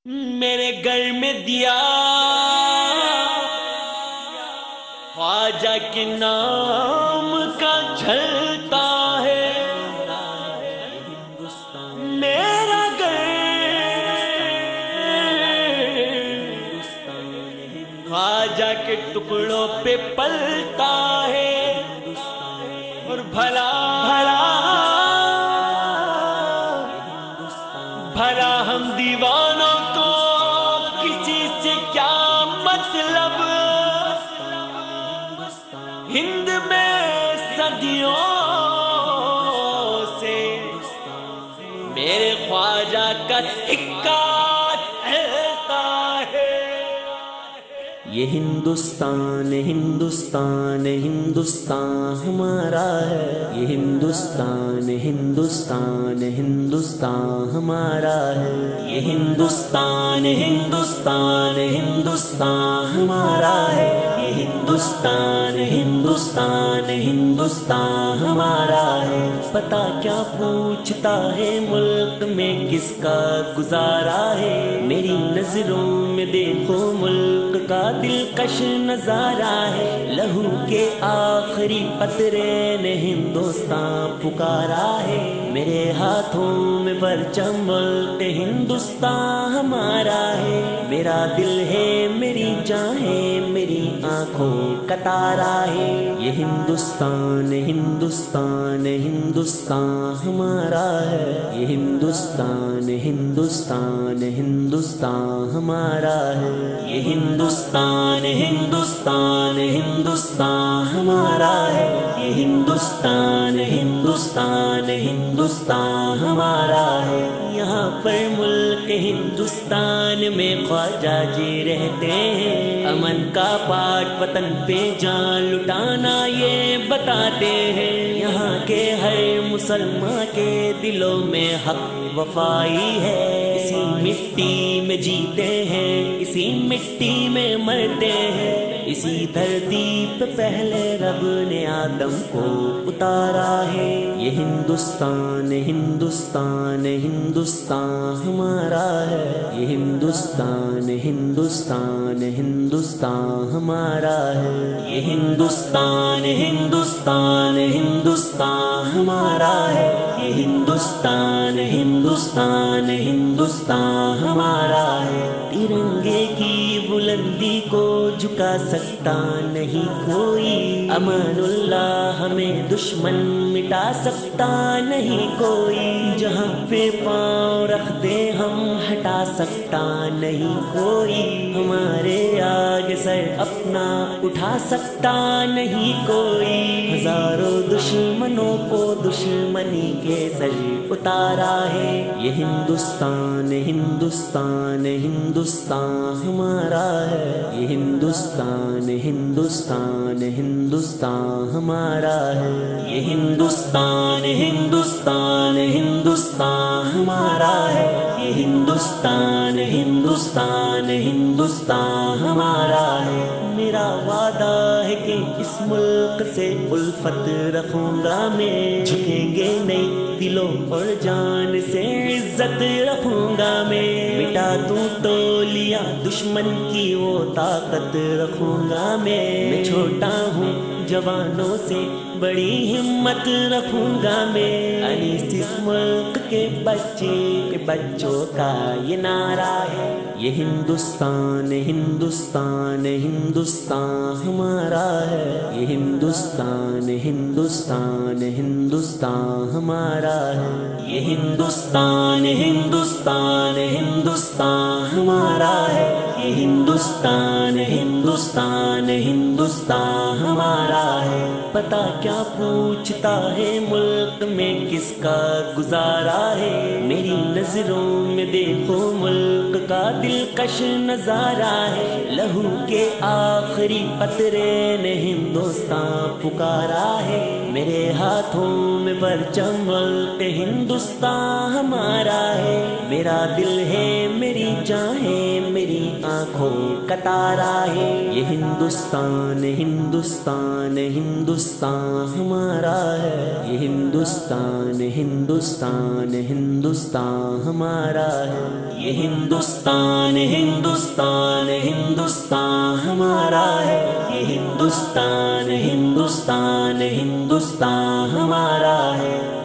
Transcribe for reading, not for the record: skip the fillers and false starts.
میرے گھر میں دیا خواجہ کے نام کا جھلتا ہے، میرا گھر خواجہ کے ٹکڑوں پہ پلتا ہے، اور بھلا بھلا ہم دیوانوں کو کسی سے کیا مطلب، ہند میں صدیوں سے میرے خواجہ کا سکہ چلتا ہے۔ یہ ہندوستان ہندوستان ہندوستان ہمارا ہے، یہ ہندوستان ہندوستان ہندوستان ہمارا ہے، یہ ہندوستان ہندوستان ہندوستان ہمارا ہے، یہ ہندوستان ہندوستان ہندوستان ہمارا ہے۔ پتہ کیا پوچھتا ہے ملک میں کس کا گزارا ہے، میری نظروں میں دیکھو ملک کا دلکش نظارہ ہے، لہو کے آخری قطرے نے ہندوستان پکارا ہے، میرے ہاتھوں میں پرچم ملک ہندوستان ہمارا ہے، میرا دل ہے میری جان ہے میری آنکھوں کا تارا ہے، یہ ہندوستان ہندوستان ہندوستان ہمارا ہے، یہ ہندوستان ہندوستان ہندوستان ہمارا ہے، یہ ہندوستان ہندوستان ہندوستان ہمارا ہے، یہ ہندوستان ہندوستان ہندوستان ہمارا ہے۔ یہاں پر ملک ہندوستان میں خواجہ جی رہتے ہیں، امن کا پاٹ وطن پہ جان لٹانا یہ بتاتے ہیں، یہاں کے ہر مسلمان کے دلوں میں حق وفائی ہے، اسی مٹی میں جیتے ہیں اسی مٹی میں مرتے ہیں، اسی دھرتی پہ پہلے رب نے آدم کو اتارا ہے، یہ ہندوستان ہندوستان ہندوستان ہمارا ہے، یہ ہندوستان ہندوستان ہندوستان ہمارا ہے، یہ ہندوستان ہندوستان ہندوستان ہمارا ہے، یہ ہندوستان ہندوستان ہندوستان ہمارا ہے۔ ترنگے کی بلندی کو جھکا سکتا نہیں کوئی، امان اللہ ہمیں دشمن مٹا سکتا نہیں کوئی، جہاں پہ پاؤں رکھ دے ہم ہٹا سکتا نہیں کوئی، ہمارے آگے سر اپنا اٹھا سکتا نہیں کوئی، ہزاروں دشمنوں کو دشمنی کے سر اتارا ہے، یہ ہندوستان ہندوستان ہندوستان ہمارا ہے، یہ ہندوستان ہندوستان ہندوستان ہمارا ہے، یہ ہندوستان ہندوستان ہندوستان ہمارا ہے، یہ ہندوستان ہندوستان ہندوستان ہمارا ہے۔ میرا وعدہ ہے کہ اس ملک سے الفت رکھوں گا میں، جھکیں گے نہیں دلوں اور جان سے عزت رکھوں گا میں، مٹا دوں تو لیا دشمن کی وہ طاقت رکھوں گا میں چھوٹا ہوں جوانوں سے بڑی ہمت رکھوں گا میں، انیس اس ملک کے بچوں کا یہ نعرہ ہے، یہ ہندوستان ہندوستان ہندوستان ہمارا ہے، یہ ہندوستان ہندوستان ہندوستان ہمارا ہے، یہ ہندوستان ہندوستان ہندوستان ہمارا ہے، یہ ہندوستان ہندوستان ہندوستان ہمارا ہے۔ پتہ کیا پوچھتا ہے ملک میں کس کا گزارا ہے، میری نظروں میں دیکھو ملک کا دلکش نظارہ ہے، لہو کے آخری قطرے نے ہندوستان پکارا ہے، میرے ہاتھوں میں پرچم ملک ہندوستان ہمارا ہے، میرا دل ہے، میری جان ہے، میری آنکھوں کا تارا ہے۔ یہ ہندوستان ہندوستان ہندوستان ہمارا ہے، یہ ہندوستان ہندوستان ہندوستان ہمارا ہے، یہ ہندوستان ہندوستان ہندوستان ہمارا ہے، یہ ہندوستان ہندوستان ہندوستان ہمارا ہے۔